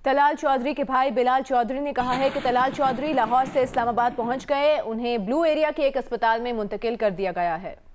तलाल चौधरी के भाई बिलाल चौधरी ने कहा है कि तलाल चौधरी लाहौर से इस्लामाबाद पहुंच गए। उन्हें ब्लू एरिया के एक अस्पताल में मुंतकिल कर दिया गया है।